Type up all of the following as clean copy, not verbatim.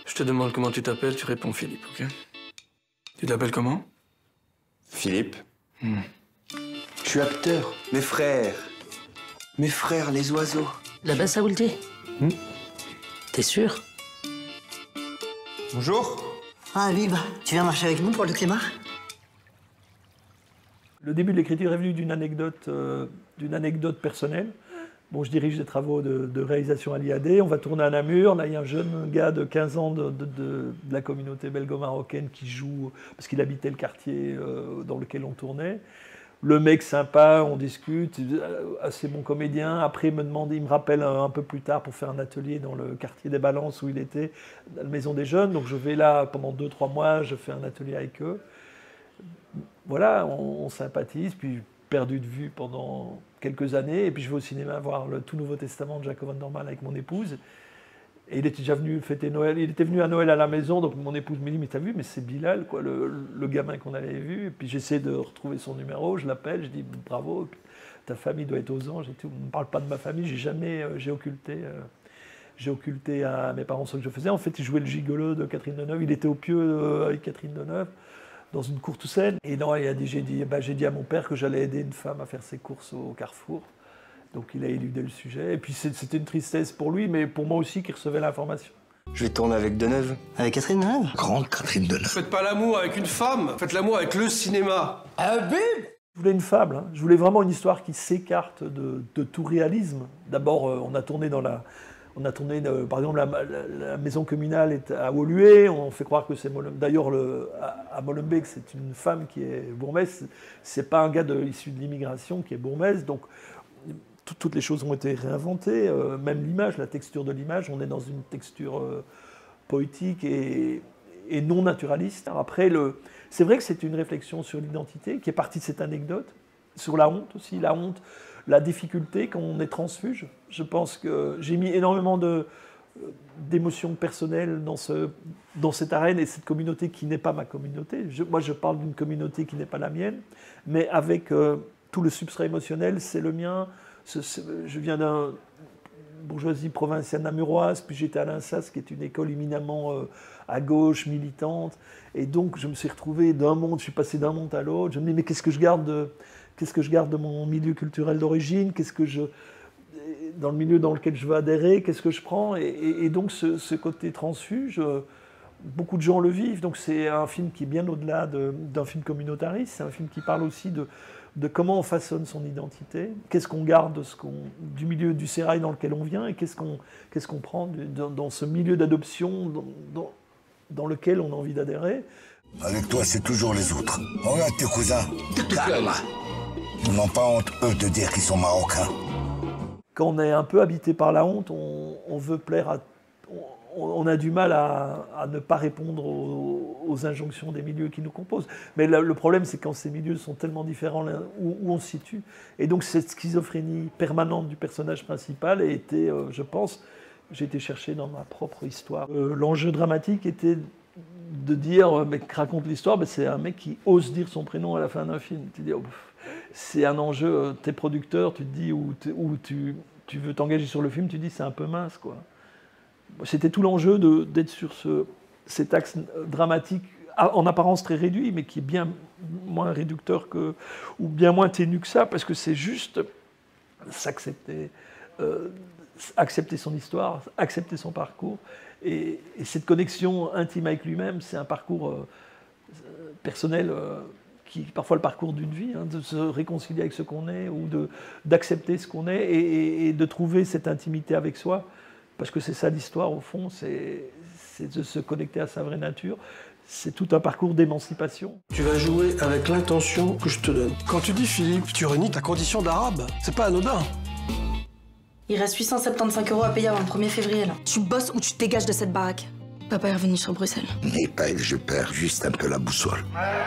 Je te demande comment tu t'appelles, tu réponds Philippe, ok? Tu t'appelles comment? Philippe. Je suis acteur. Mes frères les oiseaux. La basse à Oulté. T'es sûr? Bonjour. Ah, Habib, tu viens marcher avec nous pour le Clémar? Le début de l'écriture est venu d'une anecdote personnelle. Bon, je dirige des travaux de réalisation à l'IAD. On va tourner à Namur. Là, il y a un jeune gars de 15 ans de la communauté belgo-marocaine qui joue, parce qu'il habitait le quartier dans lequel on tournait. Le mec sympa, on discute, assez bon comédien. Après, il me rappelle un peu plus tard pour faire un atelier dans le quartier des Balances où il était, à la maison des jeunes. Donc je vais là pendant 2-3 mois, je fais un atelier avec eux. Voilà, on sympathise, puis perdu de vue pendant quelques années. Et puis je vais au cinéma voir le tout Nouveau Testament de Jacob van Dormal avec mon épouse. Et il était déjà venu fêter Noël. Il était venu à Noël à la maison, donc mon épouse me dit « Mais t'as vu, mais c'est Bilal, quoi, le gamin qu'on avait vu. » Et puis j'essaie de retrouver son numéro, je l'appelle, je dis « Bravo, ta famille doit être aux anges et tout. » On ne parle pas de ma famille, j'ai occulté à mes parents ce que je faisais. En fait, il jouait le gigolo de Catherine Deneuve. Il était au pieu avec Catherine Deneuve dans une courte scène. Et non, j'ai dit à mon père que j'allais aider une femme à faire ses courses au Carrefour. Donc il a éludé le sujet. Et puis c'était une tristesse pour lui, mais pour moi aussi qui recevait l'information. Je vais tourner avec Deneuve. Avec Catherine Deneuve? Grande Catherine Deneuve. Faites pas l'amour avec une femme, faites l'amour avec le cinéma. Je voulais une fable, hein. Je voulais vraiment une histoire qui s'écarte de tout réalisme. D'abord, on a tourné par exemple, la maison communale est à Woluwe, on fait croire que c'est Molenbeek. D'ailleurs, à Molenbeek, c'est une femme qui est bourgmestre, c'est pas un gars issu de l'immigration qui est bourgmestre, donc toutes les choses ont été réinventées, même l'image, la texture de l'image, on est dans une texture poétique et non naturaliste. Après, c'est vrai que c'est une réflexion sur l'identité qui est partie de cette anecdote, sur la honte aussi, la difficulté quand on est transfuge. Je pense que j'ai mis énormément d'émotions personnelles dans cette arène et cette communauté qui n'est pas ma communauté. Moi, je parle d'une communauté qui n'est pas la mienne, mais avec tout le substrat émotionnel, c'est le mien. Je viens d'une bourgeoisie provinciale namuroise, puis j'étais à l'INSAS, qui est une école éminemment à gauche, militante. Et donc, je me suis retrouvé je suis passé d'un monde à l'autre. Je me dis, mais qu'est-ce que je garde de mon milieu culturel d'origine? Dans le milieu dans lequel je veux adhérer, qu'est-ce que je prends? Et donc, ce côté transfuge, beaucoup de gens le vivent. Donc, c'est un film qui est bien au-delà d'un film communautariste. C'est un film qui parle aussi de comment on façonne son identité, qu'est-ce qu'on garde du milieu du sérail dans lequel on vient et qu'est-ce qu'on prend dans ce milieu d'adoption dans lequel on a envie d'adhérer. Avec toi, c'est toujours les autres. Regarde tes cousins. Calme. Ils n'ont pas honte, eux, de dire qu'ils sont marocains. Quand on est un peu habité par la honte, on veut plaire à... On a du mal à ne pas répondre aux injonctions des milieux qui nous composent. Mais le problème, c'est quand ces milieux sont tellement différents où on se situe. Et donc cette schizophrénie permanente du personnage principal a été, je pense, j'ai été chercher dans ma propre histoire. L'enjeu dramatique était de dire, mec, raconte l'histoire, c'est un mec qui ose dire son prénom à la fin d'un film. Tu dis, c'est un enjeu, t'es producteur, tu te dis, ou tu veux t'engager sur le film, tu dis, c'est un peu mince, quoi. C'était tout l'enjeu d'être sur cet axe dramatique, en apparence très réduit, mais qui est bien moins réducteur ou bien moins ténu que ça, parce que c'est juste s'accepter, accepter son histoire, accepter son parcours. Et cette connexion intime avec lui-même, c'est un parcours personnel qui est parfois le parcours d'une vie, hein, de se réconcilier avec ce qu'on est, ou d'accepter ce qu'on est, et de trouver cette intimité avec soi. Parce que c'est ça l'histoire, au fond, c'est de se connecter à sa vraie nature. C'est tout un parcours d'émancipation. Tu vas jouer avec l'intention que je te donne. Quand tu dis Philippe, tu renies ta condition d'arabe. C'est pas anodin. Il reste 875 € à payer avant le 1er février, là. Tu bosses ou tu te dégages de cette baraque. Papa est revenu sur Bruxelles. N'aie pas, je perds juste un peu la boussole.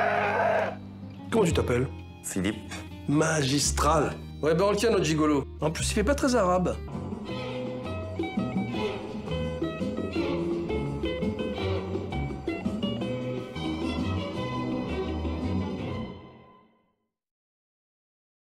Comment tu t'appelles? Philippe. Magistral. Ouais, on le tient, notre gigolo. En plus, il fait pas très arabe.